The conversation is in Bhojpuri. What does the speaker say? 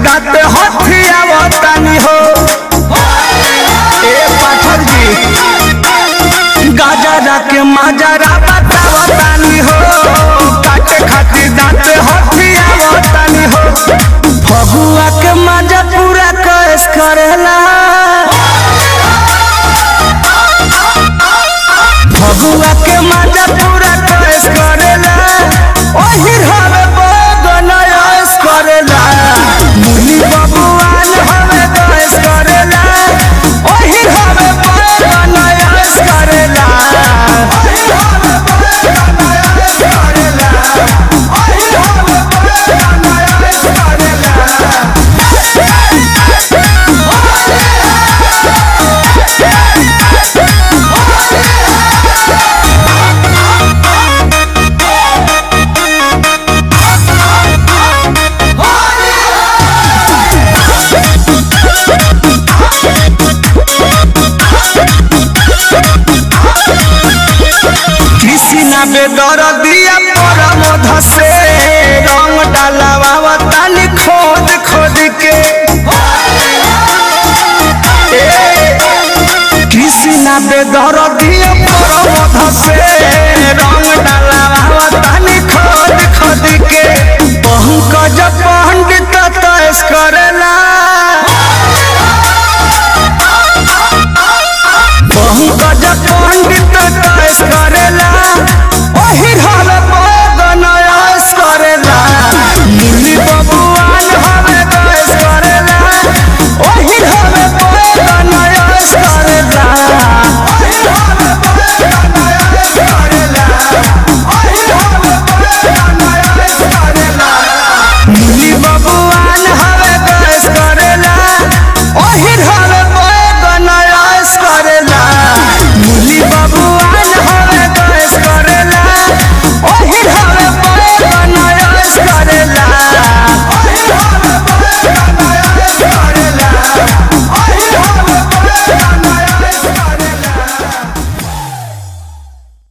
दांत हथियावतानी हो ए पाठक जी गाजरा के माजरा बतावतानी हो काटे खातिर दांत हथियावतानी हो फगुआ के मजा पूरा कैस करेला फगुआ के मजा पूरा कैस करेला ओही हवे बगन ऐस करेला मुनी बबुआन हवे कैस करेला ओही हवे बगन ऐस करेला ओही हवे बगन ऐस करेला ओही हवे बगन ऐस करेला बेदर दिया परमध से रंग डालवावतानी खोद खोद के कृष्णा बेदर दिया परमध से रंग डालवावतानी खोद खोद के पंकज पंडित तैस कर